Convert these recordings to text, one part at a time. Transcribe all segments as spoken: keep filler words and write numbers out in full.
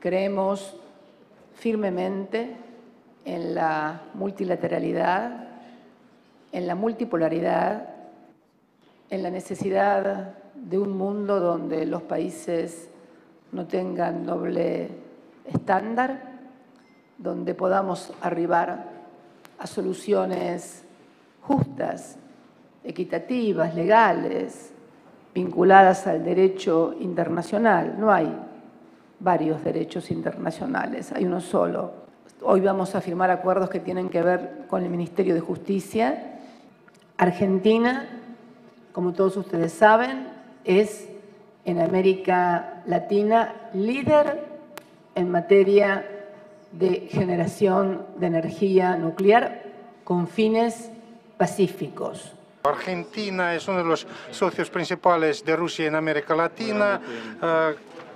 Creemos firmemente en la multilateralidad, en la multipolaridad, en la necesidad de un mundo donde los países no tengan doble estándar, donde podamos arribar a soluciones justas, equitativas, legales, vinculadas al derecho internacional. No hay varios derechos internacionales, hay uno solo. Hoy vamos a firmar acuerdos que tienen que ver con el Ministerio de Justicia. Argentina, como todos ustedes saben, es en América Latina líder en materia de generación de energía nuclear con fines pacíficos. Argentina es uno de los socios principales de Rusia en América Latina. Uh,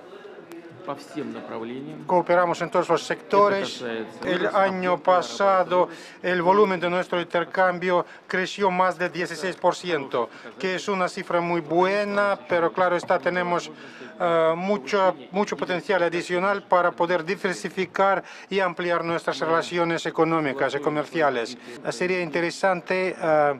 Cooperamos en todos los sectores. El año pasado el volumen de nuestro intercambio creció más de dieciséis por ciento, que es una cifra muy buena, pero claro está, tenemos uh, mucho, mucho potencial adicional para poder diversificar y ampliar nuestras relaciones económicas y comerciales. Sería interesante uh,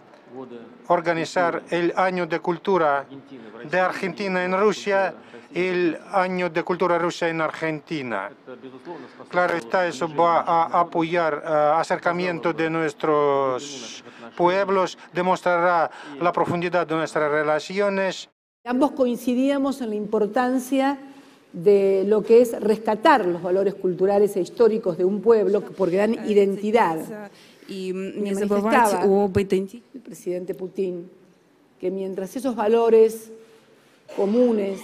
organizar el Año de Cultura de Argentina en Rusia, el Año de Cultura Rusa en Argentina. Claro está, eso va a apoyar el uh, acercamiento de nuestros pueblos, demostrará la profundidad de nuestras relaciones. Ambos coincidíamos en la importancia de lo que es rescatar los valores culturales e históricos de un pueblo porque dan identidad. Y me manifestaba el presidente Putin que mientras esos valores comunes,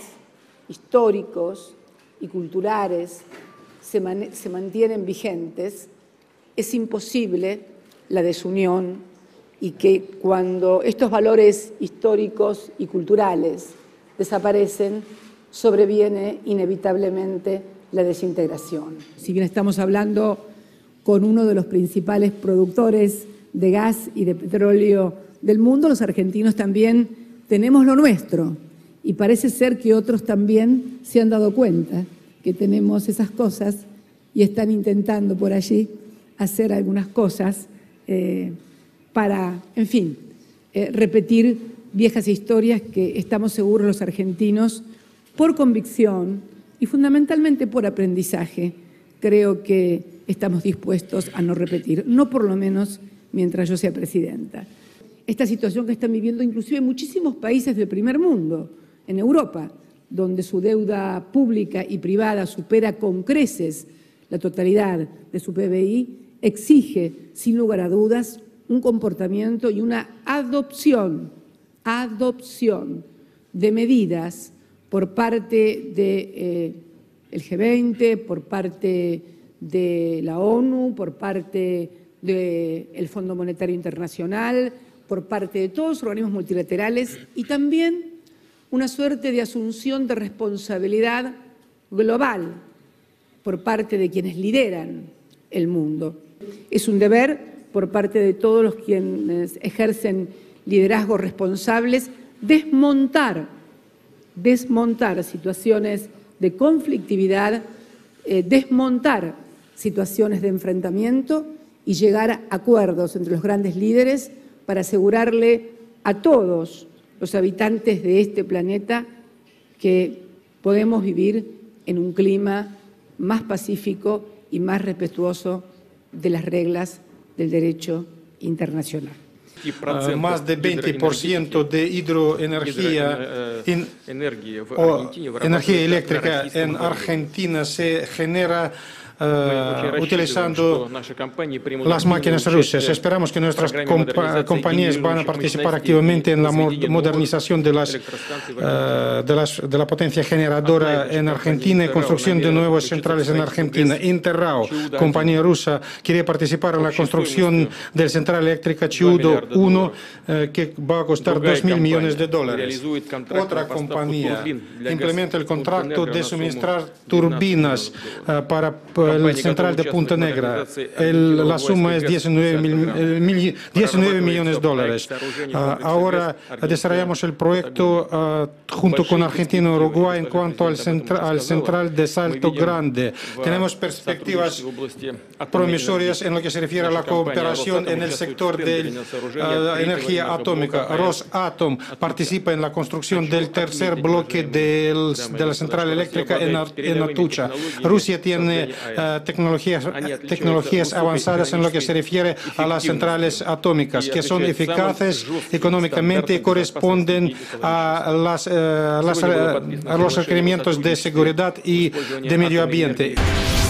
históricos y culturales se, man se mantienen vigentes, es imposible la desunión y que cuando estos valores históricos y culturales desaparecen, sobreviene inevitablemente la desintegración. Si bien estamos hablando con uno de los principales productores de gas y de petróleo del mundo, los argentinos también tenemos lo nuestro. Y parece ser que otros también se han dado cuenta que tenemos esas cosas y están intentando por allí hacer algunas cosas eh, para, en fin, eh, repetir viejas historias que estamos seguros los argentinos, por convicción y fundamentalmente por aprendizaje, creo que estamos dispuestos a no repetir, no por lo menos mientras yo sea presidenta. Esta situación que están viviendo inclusive muchísimos países del primer mundo, en Europa, donde su deuda pública y privada supera con creces la totalidad de su P B I, exige, sin lugar a dudas, un comportamiento y una adopción, adopción de medidas por parte del de, eh, G veinte, por parte de la ONU, por parte del Fondo Monetario Internacional, por parte de todos los organismos multilaterales y también una suerte de asunción de responsabilidad global por parte de quienes lideran el mundo. Es un deber por parte de todos los quienes ejercen liderazgos responsables desmontar, desmontar situaciones de conflictividad, eh, desmontar situaciones de enfrentamiento y llegar a acuerdos entre los grandes líderes para asegurarle a todos los habitantes de este planeta que podemos vivir en un clima más pacífico y más respetuoso de las reglas del derecho internacional. Uh, más de veinte por ciento de hidroenergía in, o energía eléctrica en Argentina se genera Uh, utilizando las máquinas rusas. Esperamos que nuestras compa compañías van a participar activamente en la mo modernización de, las, uh, de, las, de la potencia generadora en Argentina y construcción de nuevas centrales en Argentina. Interrao, compañía rusa, quiere participar en la construcción de la central eléctrica Chiudo uno, uh, que va a costar dos mil millones de dólares. Otra compañía implementa el contrato de suministrar turbinas uh, para uh, el central de Punta Negra. El, la suma es diecinueve millones de dólares. Uh, ahora desarrollamos el proyecto uh, junto con Argentina y Uruguay en cuanto al, centra, al central de Salto Grande. Tenemos perspectivas promisorias en lo que se refiere a la cooperación en el sector de uh, energía atómica. Rosatom participa en la construcción del tercer bloque del, de la central eléctrica en, en Atucha. Rusia tiene uh, tecnologías, tecnologías avanzadas en lo que se refiere a las centrales atómicas, que son eficaces económicamente y corresponden a, las, uh, las, uh, a los requerimientos de seguridad y de medio ambiente.